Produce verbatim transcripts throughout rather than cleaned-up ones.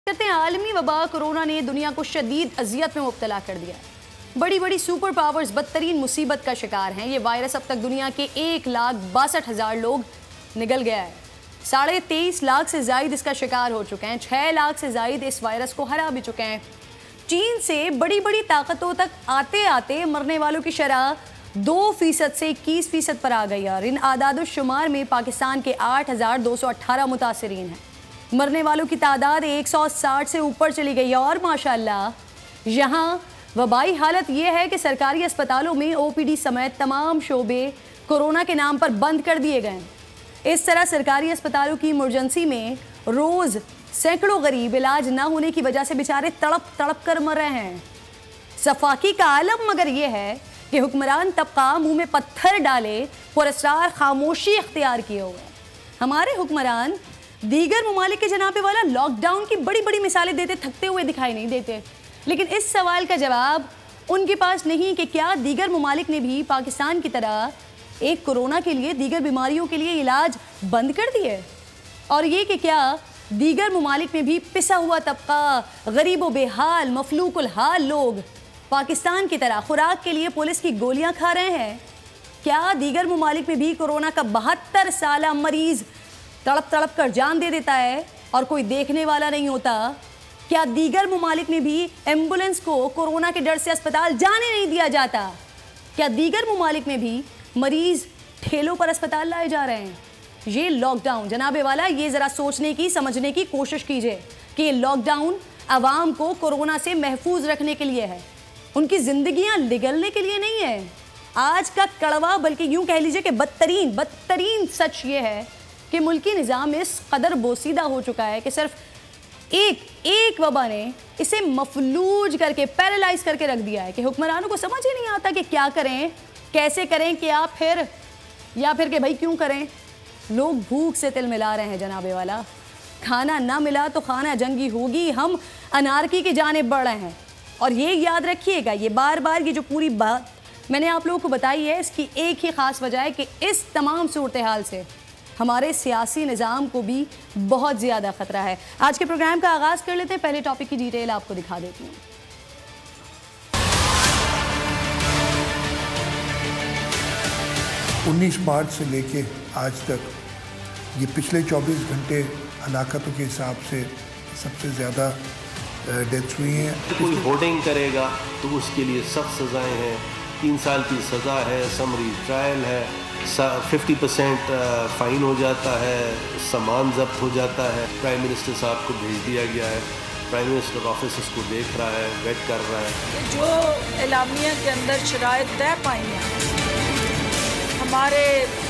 कहते हैं आलमी वबा कोरोना ने दुनिया को शदीद अजियत में मुब्तला कर दिया है। बड़ी बड़ी सुपर पावर्स बदतरीन मुसीबत का शिकार हैं। ये वायरस अब तक दुनिया के एक लाख बासठ हजार लोग निगल गया है। साढ़े तेईस लाख से जायद इसका शिकार हो चुके हैं। छः लाख से जायद इस वायरस को हरा भी चुके हैं। चीन से बड़ी बड़ी ताकतों तक आते आते मरने वालों की शरह दो फीसद से इक्कीस फीसद पर आ गई और इन आदाद शुमार में पाकिस्तान के आठ हजार दो सौ अट्ठारह मुतासरीन हैं। मरने वालों की तादाद एक सौ साठ से ऊपर चली गई और माशाल्लाह यहाँ वबाई हालत यह है कि सरकारी अस्पतालों में ओपीडी समेत तमाम शोबे कोरोना के नाम पर बंद कर दिए गए। इस तरह सरकारी अस्पतालों की इमरजेंसी में रोज़ सैकड़ों गरीब इलाज ना होने की वजह से बेचारे तड़प तड़प कर मर रहे हैं। सफाकी का आलम मगर यह है कि हुक्मरान तबका मुंह में पत्थर डाले पुरस्कार खामोशी इख्तियार किए हुए। हमारे हुक्मरान दीगर ममालिक के जनाबे वाला लॉकडाउन की बड़ी बड़ी मिसालें देते थकते हुए दिखाई नहीं देते, लेकिन इस सवाल का जवाब उनके पास नहीं कि क्या दीगर ममालिक ने भी पाकिस्तान की तरह एक कोरोना के लिए दीगर बीमारियों के लिए इलाज बंद कर दिए, और ये कि क्या दीगर ममालिक में भी पिसा हुआ तबका गरीब व बेहाल मफलूकुल हाल लोग पाकिस्तान की तरह खुराक के लिए पुलिस की गोलियां खा रहे हैं। क्या दीगर ममालिक में भी कोरोना का बहत्तर साला मरीज तड़प तड़प कर जान दे देता है और कोई देखने वाला नहीं होता? क्या दीगर ममालिक में भी एम्बुलेंस को कोरोना के डर से अस्पताल जाने नहीं दिया जाता? क्या दीगर ममालिक में भी मरीज ठेलों पर अस्पताल लाए जा रहे हैं? ये लॉकडाउन जनाबे वाला, ये ज़रा सोचने की समझने की कोशिश कीजिए कि ये लॉकडाउन आवाम को कोरोना से महफूज रखने के लिए है, उनकी ज़िंदगियाँ निगलने के लिए नहीं है। आज का कड़वा बल्कि यूँ कह लीजिए कि बदतरीन बदतरीन सच ये है कि मुल्की निज़ाम इस कदर बोसीदा हो चुका है कि सिर्फ एक एक वबा ने इसे मफलूज करके पैरालाइज करके रख दिया है कि हुक्मरानों को समझ ही नहीं आता कि क्या करें, कैसे करें, क्या फिर या फिर कि भाई क्यों करें। लोग भूख से तिल मिला रहे हैं जनाबे वाला। खाना ना मिला तो खाना जंगी होगी। हम अनारकी की जानिब बढ़ रहे हैं और ये याद रखिएगा, ये बार बार ये जो पूरी बात मैंने आप लोगों को बताई है, इसकी एक ही ख़ास वजह है कि इस तमाम सूरत हाल से हमारे सियासी निज़ाम को भी बहुत ज़्यादा ख़तरा है। आज के प्रोग्राम का आगाज़ कर लेते हैं। पहले टॉपिक की डिटेल आपको दिखा देती हूँ। उन्नीस मार्च से लेके आज तक ये पिछले चौबीस घंटे हलाकतों के हिसाब से सबसे ज़्यादा डेथ्स हुई हैं। कोई होर्डिंग करेगा तो उसके लिए सख्त सज़ाएँ हैं। तीन साल की सज़ा है, समरी ट्रायल है, फिफ्टी परसेंट फ़ाइन हो जाता है, सामान जब्त हो जाता है। प्राइम मिनिस्टर साहब को भेज दिया गया है, प्राइम मिनिस्टर ऑफिस इसको देख रहा है, वेट कर रहा है। जो एलामिया के अंदर शराइत तय पाई हैं, हमारे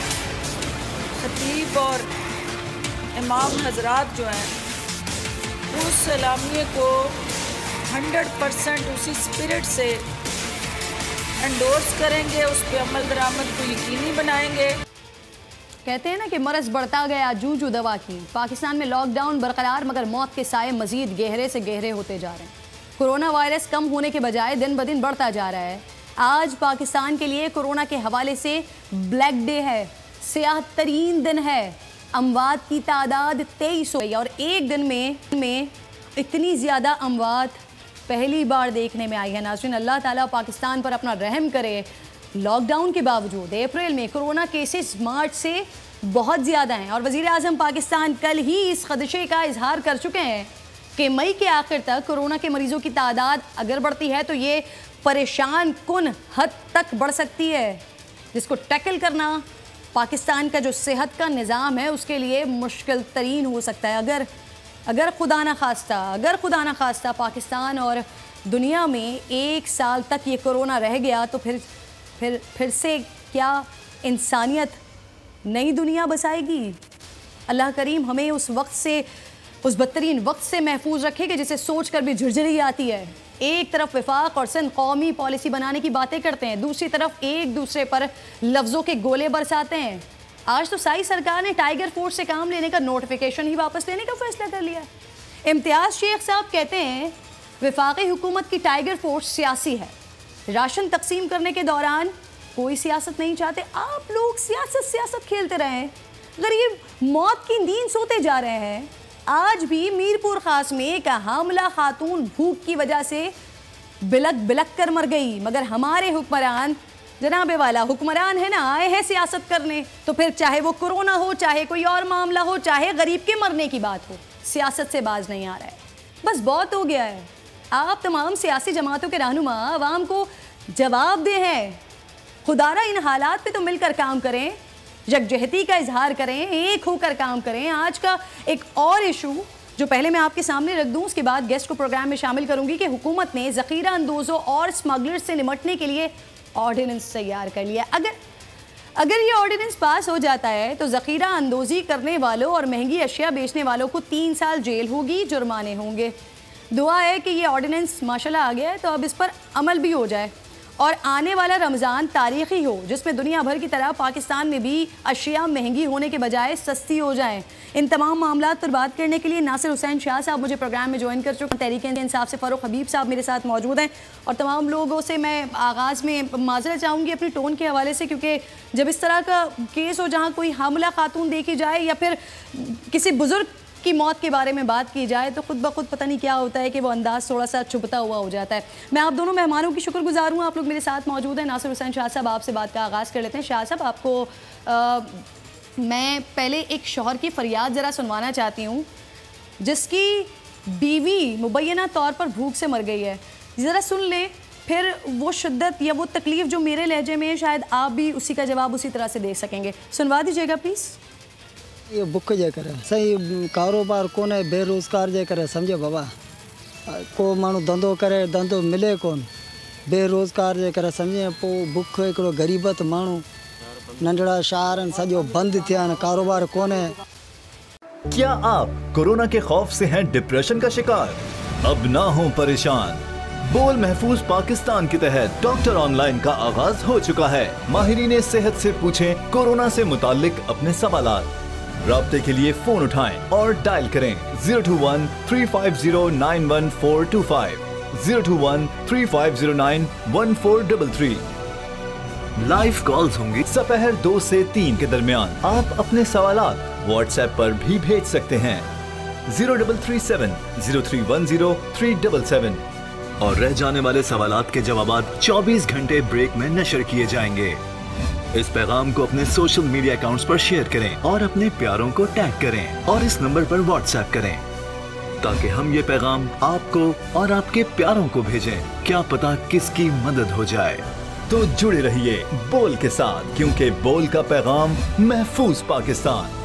खतीब और इमाम हजरात जो हैं उस एलामिया को हंड्रेड परसेंट उसी स्पिरिट से एंडोर्स करेंगे, उस पर अमल दरामद को यकीनी बनाएंगे। कहते हैं ना कि मरज बढ़ता गया जूजू दवा की। पाकिस्तान में लॉकडाउन बरकरार मगर मौत के साए मजीद गहरे से गहरे होते जा रहे हैं। कोरोना वायरस कम होने के बजाय दिन ब दिन बढ़ता जा रहा है। आज पाकिस्तान के लिए कोरोना के हवाले से ब्लैक डे है, स्याह तरीन दिन है। अमवात की तादाद तेईस हो गई और एक दिन में में इतनी ज़्यादा अमवात पहली बार देखने में आई है। नाज़रीन, अल्लाह ताला पाकिस्तान पर अपना रहम करे। लॉकडाउन के बावजूद अप्रैल में कोरोना केसेस मार्च से बहुत ज़्यादा हैं और वज़ीर आज़म पाकिस्तान कल ही इस खदशे का इजहार कर चुके हैं कि मई के आखिर तक कोरोना के मरीज़ों की तादाद अगर बढ़ती है तो ये परेशान कुन हद तक बढ़ सकती है, जिसको टैकल करना पाकिस्तान का जो सेहत का निज़ाम है उसके लिए मुश्किल तरीन हो सकता है। अगर अगर खुदा ना खास्ता अगर खुदा ना खास्ता पाकिस्तान और दुनिया में एक साल तक ये कोरोना रह गया तो फिर फिर फिर से क्या इंसानियत नई दुनिया बसाएगी? अल्लाह करीम हमें उस वक्त से, उस बदतरीन वक्त से महफूज रखे कि जिसे सोच कर भी झुरझुरी आती है। एक तरफ विफाक और सिंध कौमी पॉलिसी बनाने की बातें करते हैं, दूसरी तरफ एक दूसरे पर लफ्ज़ों के गोले बरसाते हैं। आज तो साई सरकार ने टाइगर फोर्स से काम लेने का नोटिफिकेशन ही वापस लेने का फैसला कर लिया। इम्तियाज़ शेख साहब कहते हैं वफाकी हुकूमत की टाइगर फोर्स सियासी है। राशन तकसीम करने के दौरान कोई सियासत नहीं चाहते। आप लोग सियासत सियासत खेलते रहे, गरीब मौत की नींद सोते जा रहे हैं। आज भी मीरपुर खास में एक हामला खातून भूख की वजह से बिलक बिलक कर मर गई, मगर हमारे हुक्मरान जनाबे वाला हुक्मरान है ना, आए हैं सियासत करने, तो फिर चाहे वो कोरोना हो, चाहे कोई और मामला हो, चाहे गरीब के मरने की बात हो, सियासत से बाज नहीं आ रहा है। बस बहुत हो गया है। आप तमाम सियासी जमातों के रहनुमा आवाम को जवाब दे हैं, खुदारा इन हालात पे तो मिलकर काम करें, यकजहती का इजहार करें, एक होकर काम करें। आज का एक और इशू जो पहले मैं आपके सामने रख दूं, उसके बाद गेस्ट को प्रोग्राम में शामिल करूंगी कि हुकूमत ने ज़ख़ीरा अंदोज़ों और स्मगलर्स से निपटने के लिए ऑर्डिनेंस तैयार कर लिया। अगर अगर ये ऑर्डिनेंस पास हो जाता है तो ज़ख़ीरा अंदोज़ी करने वालों और महंगी अशिया बेचने वालों को तीन साल जेल होगी, जुर्माने होंगे। दुआ है कि ये ऑर्डिनेंस माशाल्लाह आ गया है तो अब इस पर अमल भी हो जाए और आने वाला रमज़ान तारीख़ी हो, जिसमें दुनिया भर की तरह पाकिस्तान में भी अशिया महंगी होने के बजाय सस्ती हो जाएं। इन तमाम मामलात पर बात करने के लिए नासिर हुसैन शाह साहब मुझे प्रोग्राम में ज्वाइन कर चुके हैं। तहरीक इंसाफ से फ़ारूक हबीब साहब मेरे साथ मौजूद हैं और तमाम लोगों से मैं आगाज़ में माजरत चाहूँगी अपनी टोन के हवाले से, क्योंकि जब इस तरह का केस हो जहाँ कोई हामला खातून देखी जाए या फिर किसी बुज़ुर्ग की मौत के बारे में बात की जाए तो खुद ब खुद पता नहीं क्या होता है कि वो अंदाज़ थोड़ा सा छुपता हुआ हो जाता है। मैं आप दोनों मेहमानों की शुक्रगुजार हूँ, आप लोग मेरे साथ मौजूद हैं। नासिर हुसैन शाह साहब, आपसे बात का आगाज़ कर लेते हैं। शाह साहब, आपको आ, मैं पहले एक शौहर की फ़रियाद ज़रा सुनवाना चाहती हूँ जिसकी बीवी मुबैना तौर पर भूख से मर गई है। ज़रा सुन लें, फिर वो शिद्दत या वो तकलीफ़ जो मेरे लहजे में शायद आप भी उसी का जवाब उसी तरह से दे सकेंगे। सुनवा दीजिएगा प्लीज़। ये बुक जे करे सही कारोबार कोने, बेरोज़गार जे करे समझे बाबा, को माण्हू धंधो करे धंधो मिले कोन, बेरोज़गार जे करे समझे पोइ बुख हिकिड़ो ग़रीबत माण्हू नंढड़ा शहर आहिनि सॼो बंदि थिया आहिनि, कारोबार कोने। क्या आप कोरोना के खौफ से हैं डिप्रेशन का शिकार? अब ना हो परेशान। बोल महफूज पाकिस्तान के तहत डॉक्टर ऑनलाइन का आगाज हो चुका है। माहिरीन सेहत से पूछें कोरोना से मुताल्लिक अपने सवालात। राब्ते के लिए फोन उठाएं और डायल करें zero two one three five zero nine one four two five, zero two one three five zero nine one four double three. Live calls होंगी दोपहर दो से तीन के दरमियान। आप अपने सवालात व्हाट्सएप पर भी भेज सकते हैं zero double three seven zero three one zero three double seven, और रह जाने वाले सवालात के जवाबात चौबीस घंटे ब्रेक में नशर किए जाएंगे। इस पैगाम को अपने सोशल मीडिया अकाउंट्स पर शेयर करें और अपने प्यारों को टैग करें और इस नंबर पर व्हाट्सएप करें ताकि हम ये पैगाम आपको और आपके प्यारों को भेजें। क्या पता किसकी मदद हो जाए। तो जुड़े रहिए बोल के साथ, क्योंकि बोल का पैगाम महफूज पाकिस्तान।